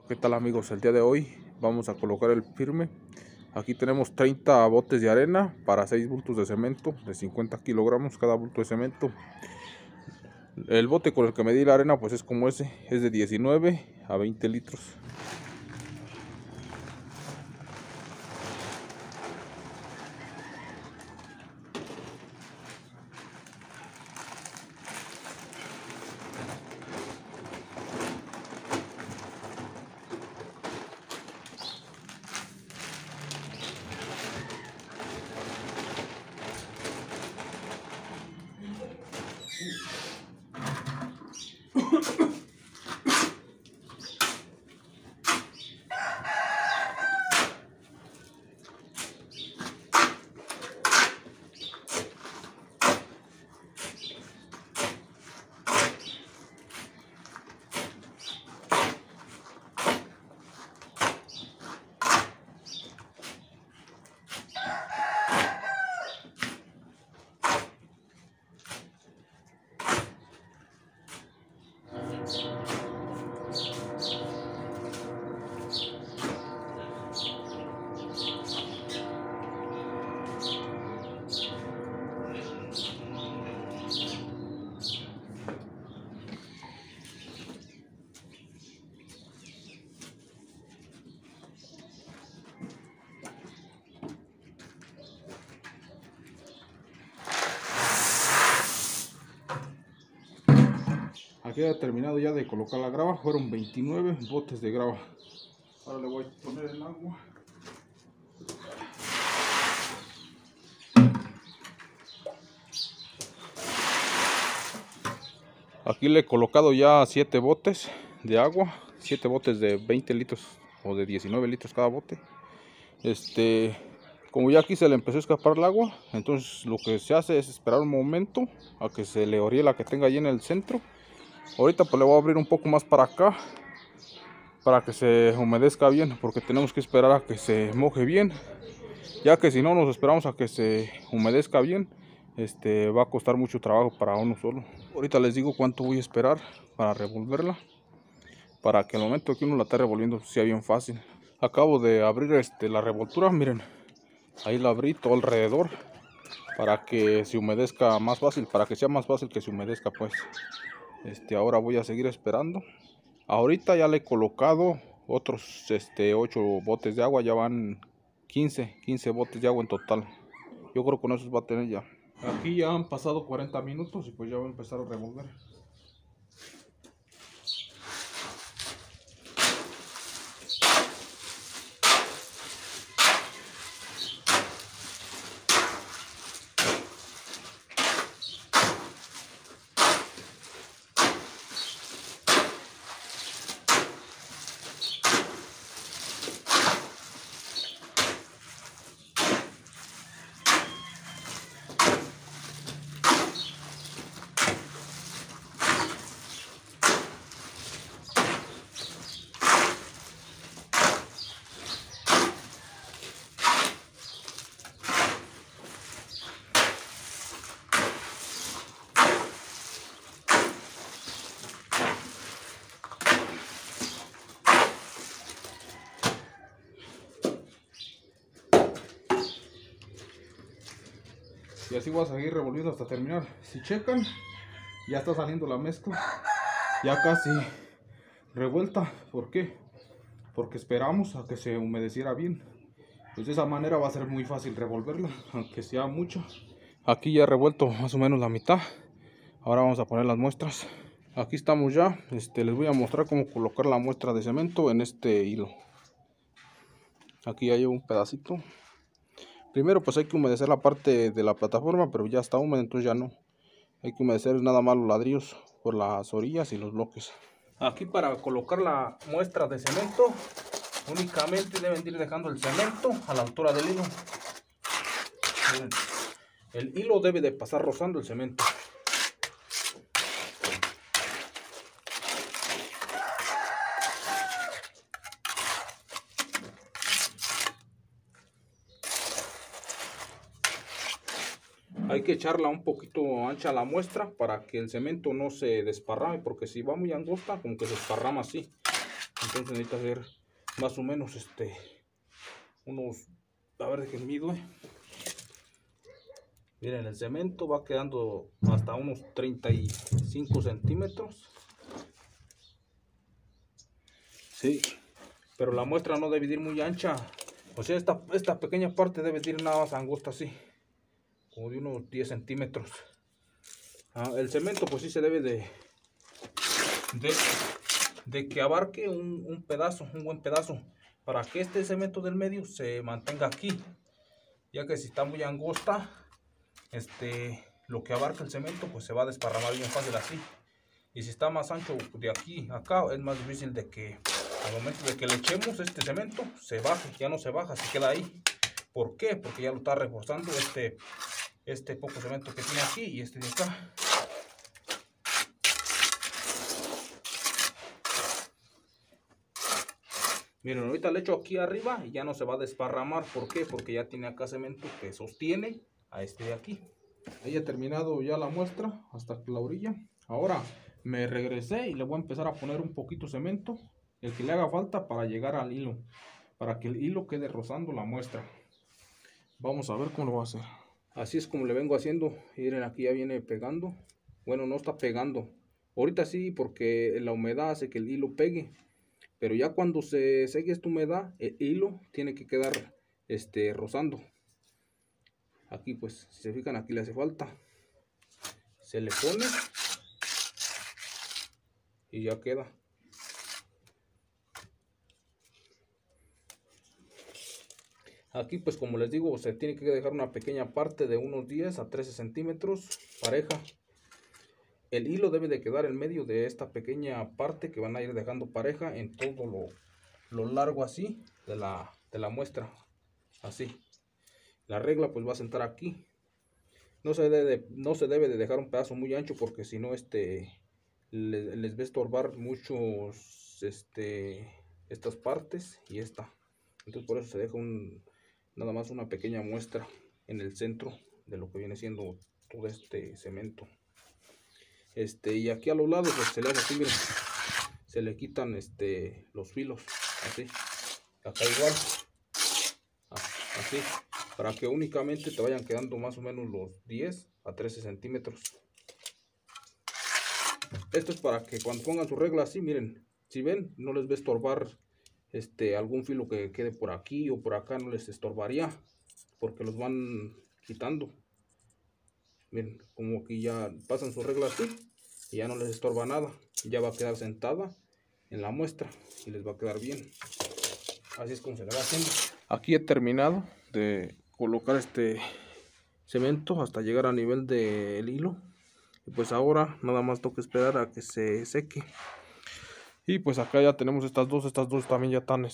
¿Qué tal amigos? El día de hoy vamos a colocar el firme. Aquí tenemos 30 botes de arena para 6 bultos de cemento de 50 kilogramos cada bulto de cemento. El bote con el que medí la arena pues es como ese, es de 19 a 20 litros. Aquí he terminado ya de colocar la grava, fueron 29 botes de grava. Ahora le voy a poner el agua. Aquí le he colocado ya 7 botes de agua, 7 botes de 20 litros o de 19 litros cada bote. Como ya aquí se le empezó a escapar el agua, entonces lo que se hace es esperar un momento a que se le oríe la que tenga allí en el centro. Ahorita pues le voy a abrir un poco más para acá para que se humedezca bien, porque tenemos que esperar a que se moje bien, ya que si no nos esperamos a que se humedezca bien, va a costar mucho trabajo para uno solo. Ahorita les digo cuánto voy a esperar para revolverla, para que al momento que uno la esté revolviendo sea bien fácil. Acabo de abrir la revoltura, miren, ahí la abrí todo alrededor para que se humedezca más fácil, para que sea más fácil que se humedezca pues. Ahora voy a seguir esperando. Ahorita ya le he colocado otros 8 botes de agua, ya van 15 botes de agua en total. Yo creo que con eso va a tener ya. Aquí ya han pasado 40 minutos y pues ya voy a empezar a revolver. Y así voy a seguir revolviendo hasta terminar. Si checan, ya está saliendo la mezcla, ya casi revuelta. ¿Por qué? Porque esperamos a que se humedeciera bien. Pues de esa manera va a ser muy fácil revolverla, aunque sea mucho. Aquí ya he revuelto más o menos la mitad. Ahora vamos a poner las muestras. Aquí estamos ya. Les voy a mostrar cómo colocar la muestra de cemento en este hilo. Aquí ya llevo un pedacito. Primero pues hay que humedecer la parte de la plataforma, pero ya está húmeda, entonces ya no. Hay que humedecer nada más los ladrillos por las orillas y los bloques. Aquí para colocar la muestra de cemento, únicamente deben ir dejando el cemento a la altura del hilo. Miren, el hilo debe de pasar rozando el cemento. Hay que echarla un poquito ancha a la muestra para que el cemento no se desparrame, porque si va muy angosta como que se desparrama así. Entonces necesita hacer más o menos unos, a ver de qué mido. Miren, el cemento va quedando hasta unos 35 centímetros. Sí, pero la muestra no debe ir muy ancha. O sea, esta pequeña parte debe ir nada más angosta así, como de unos 10 centímetros. El cemento pues sí se debe de que abarque un pedazo, un buen pedazo, para que este cemento del medio se mantenga aquí, ya que si está muy angosta, lo que abarca el cemento pues se va a desparramar bien fácil así. Y si está más ancho de aquí a acá, es más difícil de que al momento de que le echemos este cemento se baje. Ya no se baja, se queda ahí. ¿Por qué? Porque ya lo está reforzando este poco cemento que tiene aquí y este de acá. Miren, ahorita le echo aquí arriba y ya no se va a desparramar. ¿Por qué? Porque ya tiene acá cemento que sostiene a este de aquí. Ahí he terminado ya la muestra hasta la orilla. Ahora me regresé y le voy a empezar a poner un poquito cemento, el que le haga falta para llegar al hilo, para que el hilo quede rozando la muestra. Vamos a ver cómo lo va a hacer. Así es como le vengo haciendo. Miren, aquí ya viene pegando. Bueno, no está pegando. Ahorita sí, porque la humedad hace que el hilo pegue. Pero ya cuando se seque esta humedad, el hilo tiene que quedar rozando. Aquí pues, si se fijan, aquí le hace falta. Se le pone y ya queda. Aquí pues como les digo, se tiene que dejar una pequeña parte de unos 10 a 13 centímetros pareja. El hilo debe de quedar en medio de esta pequeña parte que van a ir dejando pareja en todo lo largo así de la muestra. Así. La regla pues va a sentar aquí. No se debe de dejar un pedazo muy ancho porque si no les va a estorbar muchos estas partes y esta. Entonces por eso se deja nada más una pequeña muestra en el centro de lo que viene siendo todo este cemento. Y aquí a los lados pues se le hace así, miren, se le quitan los filos así. Acá igual, así, para que únicamente te vayan quedando más o menos los 10 a 13 centímetros. Esto es para que cuando pongan su regla así, miren, si ven, no les va a estorbar algún filo que quede por aquí o por acá, no les estorbaría porque los van quitando. Miren, como aquí ya pasan su regla así y ya no les estorba nada, ya va a quedar sentada en la muestra y les va a quedar bien. Así es como se le va haciendo. Aquí he terminado de colocar este cemento hasta llegar a nivel del hilo. Y pues ahora nada más tengo que esperar a que se seque. Y pues acá ya tenemos estas dos también ya están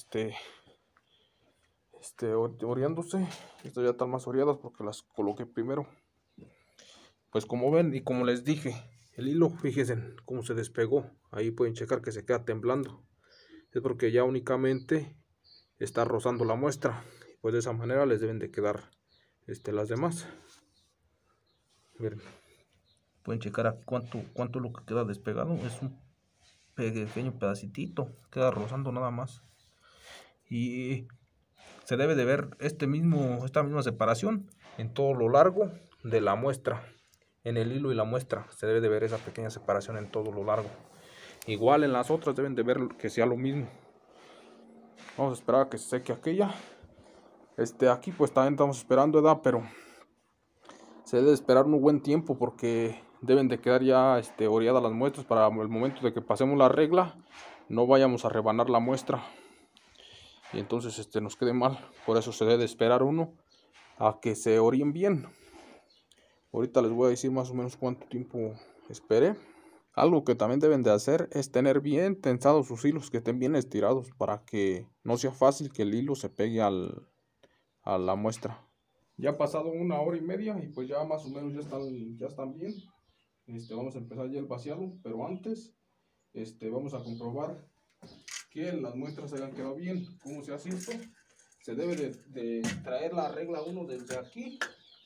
oreándose. Estas ya están más oreadas porque las coloqué primero. Pues como ven y como les dije, el hilo, fíjense cómo se despegó. Ahí pueden checar que se queda temblando. Es porque ya únicamente está rozando la muestra. Pues de esa manera les deben de quedar las demás. Miren, pueden checar aquí cuánto lo que queda despegado. Es un pequeño pedacitito, queda rozando nada más. Y se debe de ver esta misma separación en todo lo largo de la muestra. En el hilo y la muestra se debe de ver esa pequeña separación en todo lo largo. Igual en las otras deben de ver que sea lo mismo. Vamos a esperar a que se seque aquella. Aquí pues también estamos esperando, pero se debe esperar un buen tiempo porque deben de quedar ya oreadas las muestras para el momento de que pasemos la regla no vayamos a rebanar la muestra y entonces nos quede mal. Por eso se debe de esperar uno a que se orien bien. Ahorita les voy a decir más o menos cuánto tiempo esperé. Algo que también deben de hacer es tener bien tensados sus hilos, que estén bien estirados para que no sea fácil que el hilo se pegue a la muestra. Ya ha pasado 1 hora y media y pues ya más o menos ya están bien. Vamos a empezar ya el vaciado, pero antes vamos a comprobar que las muestras se hayan quedado bien. ¿Cómo se hace esto? Se debe de traer la regla 1 desde aquí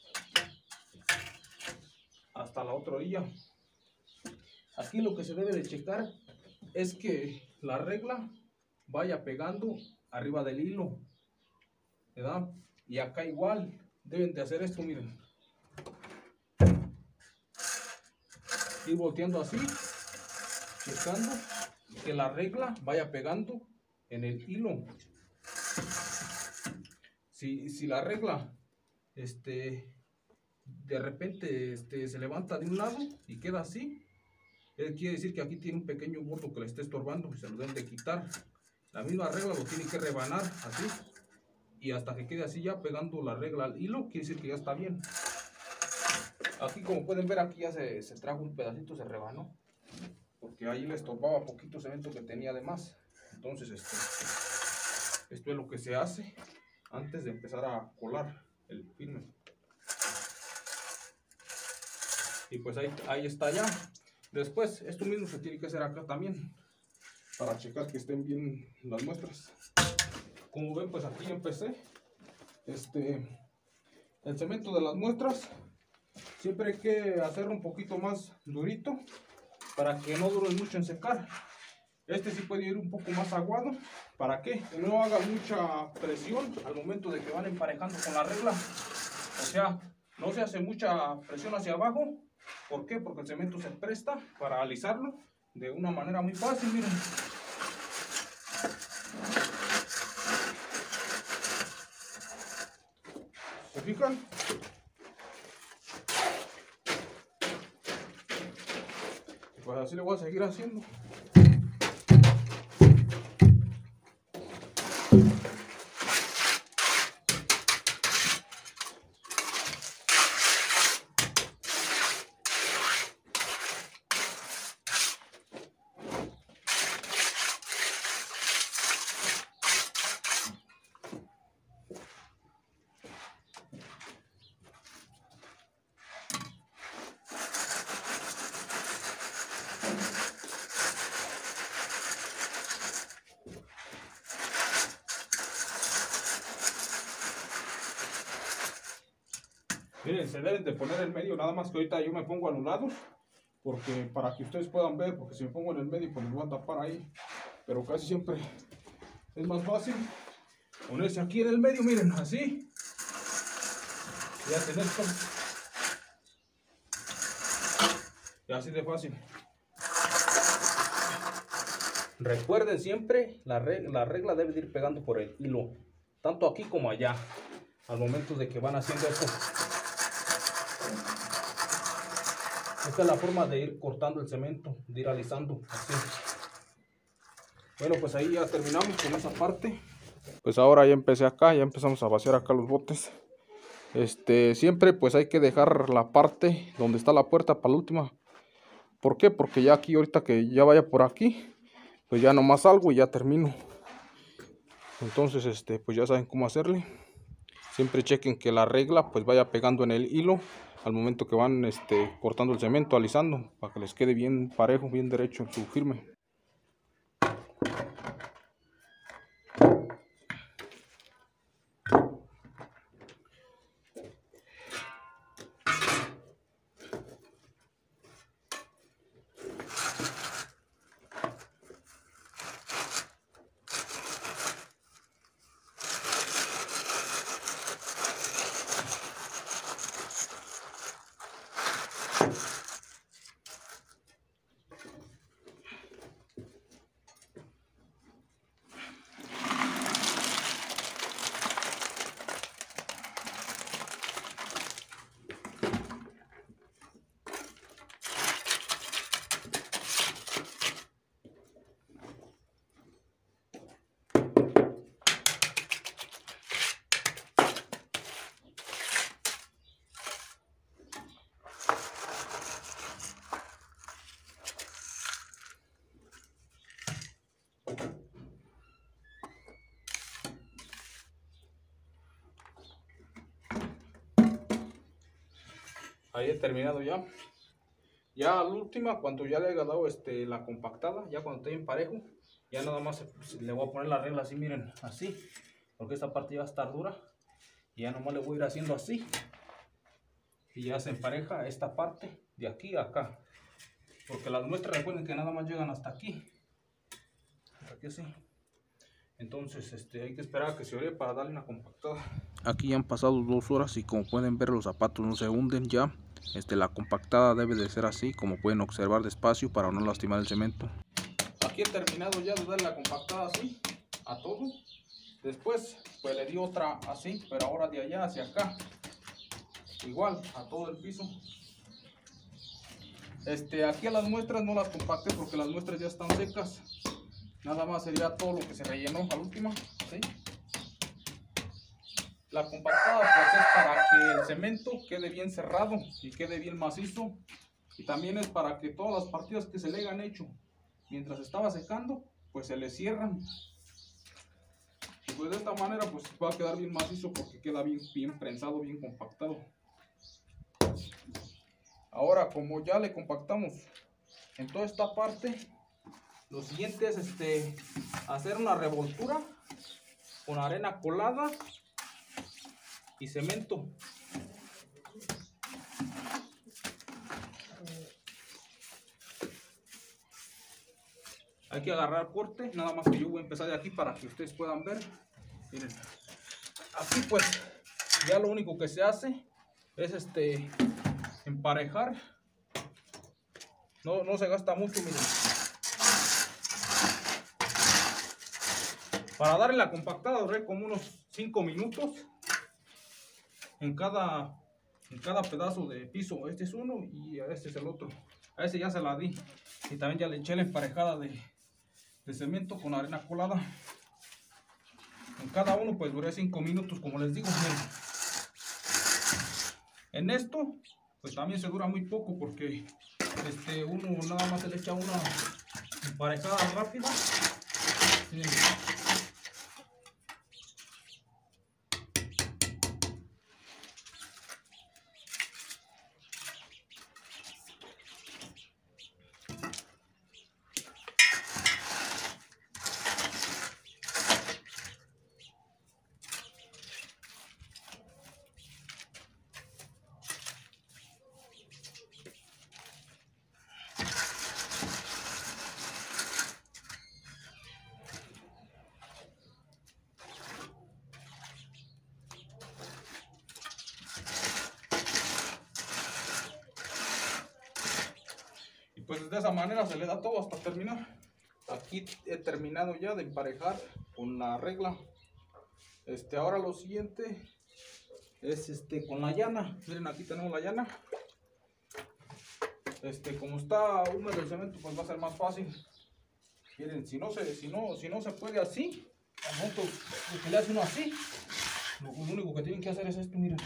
hasta la otra orilla. Aquí lo que se debe de checar es que la regla vaya pegando arriba del hilo, ¿verdad? Y acá igual deben de hacer esto, miren, ir volteando así, checando que la regla vaya pegando en el hilo. Si la regla de repente se levanta de un lado y queda así, quiere decir que aquí tiene un pequeño gordo que le está estorbando, se lo deben de quitar. La misma regla lo tiene que rebanar así, y hasta que quede así ya pegando la regla al hilo, quiere decir que ya está bien. Aquí, como pueden ver, aquí ya se trajo un pedacito, se rebanó, porque ahí le estorbaba poquito cemento que tenía de más. Entonces esto es lo que se hace antes de empezar a colar el firme. Y pues ahí está ya. Después esto mismo se tiene que hacer acá también, para checar que estén bien las muestras. Como ven, pues aquí empecé el cemento de las muestras. Siempre hay que hacerlo un poquito más durito para que no dure mucho en secar. Sí puede ir un poco más aguado. ¿Para qué? Que no haga mucha presión al momento de que van emparejando con la regla. O sea, no se hace mucha presión hacia abajo. ¿Por qué? Porque el cemento se presta para alisarlo de una manera muy fácil, miren. ¿Se fijan? Pues así le voy a seguir haciendo. Miren, se deben de poner en medio, nada más que ahorita yo me pongo a los lados, porque para que ustedes puedan ver, porque si me pongo en el medio pues me voy a tapar ahí, pero casi siempre es más fácil ponerse aquí en el medio, miren, así, y hacen esto, y así de fácil. Recuerden siempre, la regla debe de ir pegando por el hilo, tanto aquí como allá, al momento de que van haciendo esto. Esta es la forma de ir cortando el cemento, de ir alisando, así. Bueno, pues ahí ya terminamos con esa parte. Pues ahora ya empecé acá, ya empezamos a vaciar acá los botes. Siempre pues hay que dejar la parte donde está la puerta para la última. ¿Por qué? Porque ya aquí, ahorita que ya vaya por aquí, pues ya nomás salgo y ya termino. Entonces, pues ya saben cómo hacerle. Siempre chequen que la regla pues vaya pegando en el hilo al momento que van cortando el cemento, alisando, para que les quede bien parejo, bien derecho en su firme. Ahí he terminado ya. Ya la última, cuando ya le haya dado la compactada, ya cuando esté en parejo, ya nada más le voy a poner la regla así, miren, así, porque esta parte ya va a estar dura, y ya nomás le voy a ir haciendo así, y ya se empareja esta parte de aquí a acá, porque las muestras recuerden que nada más llegan hasta aquí así. Entonces hay que esperar a que se ore para darle una compactada. Aquí ya han pasado 2 horas y como pueden ver los zapatos no se hunden ya. La compactada debe de ser así, como pueden observar, despacio para no lastimar el cemento. Aquí he terminado ya de darle la compactada así a todo. Después pues le di otra así, pero ahora de allá hacia acá. Igual a todo el piso. Aquí a las muestras no las compacté porque las muestras ya están secas. Nada más sería todo lo que se rellenó a la última, ¿sí? La compactada pues es para que el cemento quede bien cerrado y quede bien macizo. Y también es para que todas las partidas que se le hayan hecho mientras estaba secando, pues se le cierran. Y pues de esta manera pues va a quedar bien macizo porque queda bien prensado, bien compactado. Ahora, como ya le compactamos en toda esta parte, lo siguiente es hacer una revoltura con arena colada y cemento. Hay que agarrar corte, nada más que yo voy a empezar de aquí para que ustedes puedan ver. Miren, aquí pues ya lo único que se hace es emparejar. No se gasta mucho, miren. Para darle la compactada duré como unos 5 minutos en cada pedazo de piso. Este es uno y este es el otro. A ese ya se la di y también ya le eché la emparejada de cemento con arena colada. En cada uno pues duré 5 minutos, como les digo. Miren. En esto pues también se dura muy poco porque uno nada más se le echa una emparejada rápida. Miren. Pues de esa manera se le da todo hasta terminar. Aquí he terminado ya de emparejar con la regla. Ahora lo siguiente es con la llana. Miren, aquí tenemos la llana. Como está húmedo el cemento, pues va a ser más fácil. Miren, si no se puede así, al momento de que le hace uno así, lo único que tienen que hacer es esto, miren.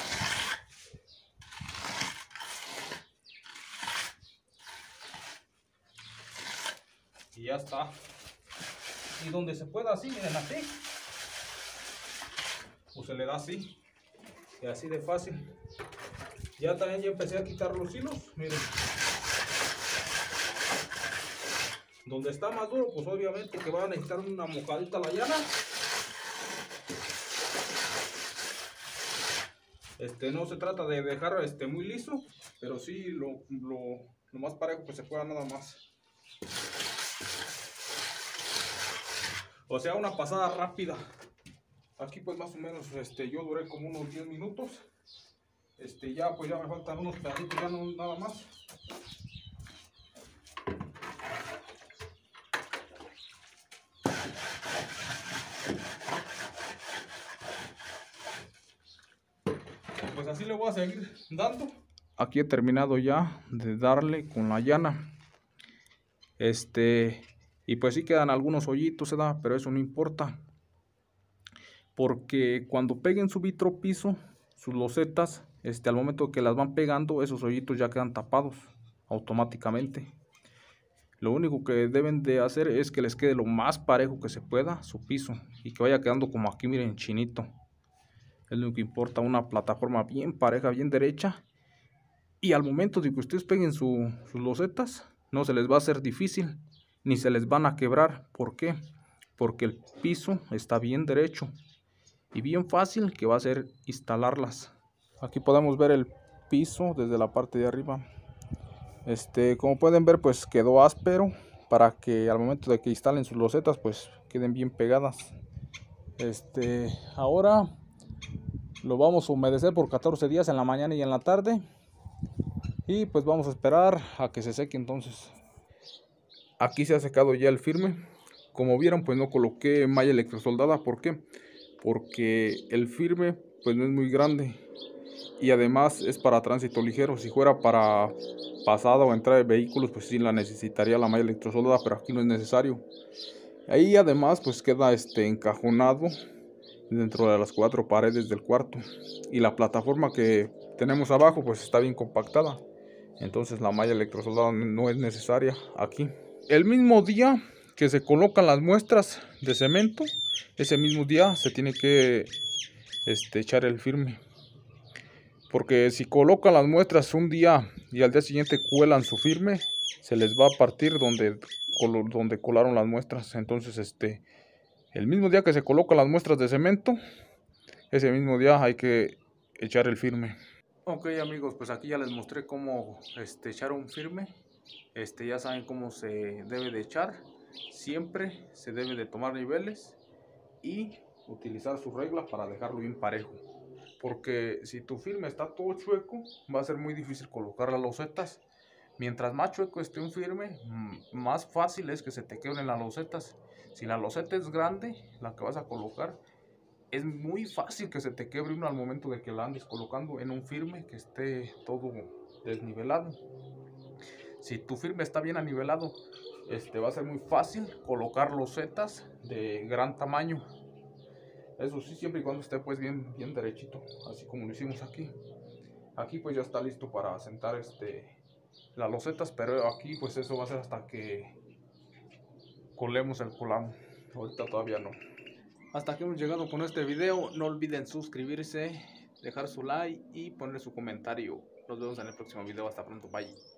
Y ya está. Y donde se pueda así, miren, así, pues se le da así. Y así de fácil. Ya también ya empecé a quitar los hilos, miren. Donde está más duro, pues obviamente que va a necesitar una mojadita la llana. No se trata de dejar muy liso, pero sí lo más parejo que se pueda, nada más. O sea, una pasada rápida. Aquí pues más o menos yo duré como unos 10 minutos. Ya pues ya me faltan unos pedacitos, ya no nada más. Pues así le voy a seguir dando. Aquí he terminado ya de darle con la llana. Y pues sí quedan algunos hoyitos, ¿verdad? Pero eso no importa. Porque cuando peguen su vitropiso, sus losetas, al momento que las van pegando, esos hoyitos ya quedan tapados automáticamente. Lo único que deben de hacer es que les quede lo más parejo que se pueda su piso y que vaya quedando como aquí, miren, chinito. Es lo que importa, una plataforma bien pareja, bien derecha. Y al momento de que ustedes peguen sus losetas, no se les va a hacer difícil, ni se les van a quebrar. ¿Por qué? Porque el piso está bien derecho y bien fácil que va a ser instalarlas. Aquí podemos ver el piso desde la parte de arriba. Como pueden ver, pues quedó áspero, para que al momento de que instalen sus losetas pues queden bien pegadas. Ahora lo vamos a humedecer por 14 días en la mañana y en la tarde, y pues vamos a esperar a que se seque. Entonces aquí se ha secado ya el firme. Como vieron, pues no coloqué malla electrosoldada. ¿Por qué? Porque el firme pues no es muy grande y además es para tránsito ligero. Si fuera para pasada o entrada de vehículos, pues sí la necesitaría la malla electrosoldada, pero aquí no es necesario. Ahí además pues queda encajonado dentro de las 4 paredes del cuarto, y la plataforma que tenemos abajo pues está bien compactada, entonces la malla electrosoldada no es necesaria aquí. El mismo día que se colocan las muestras de cemento, ese mismo día se tiene que echar el firme, porque si colocan las muestras un día y al día siguiente cuelan su firme, se les va a partir donde colaron las muestras. Entonces el mismo día que se colocan las muestras de cemento, ese mismo día hay que echar el firme. Ok amigos, pues aquí ya les mostré cómo echar un firme. Ya saben cómo se debe de echar. Siempre se debe de tomar niveles y utilizar su regla para dejarlo bien parejo, porque si tu firme está todo chueco va a ser muy difícil colocar las losetas. Mientras más chueco esté un firme, más fácil es que se te quebren las losetas. Si la loseta es grande, la que vas a colocar, es muy fácil que se te quebre uno al momento de que la andes colocando en un firme que esté todo desnivelado. Si tu firme está bien anivelado, va a ser muy fácil colocar losetas de gran tamaño. Eso sí, siempre y cuando esté pues bien derechito, así como lo hicimos aquí. Aquí pues ya está listo para sentar las losetas, pero aquí pues eso va a ser hasta que colemos el colado. Ahorita todavía no. Hasta aquí hemos llegado con este video. No olviden suscribirse, dejar su like y poner su comentario. Nos vemos en el próximo video. Hasta pronto. Bye.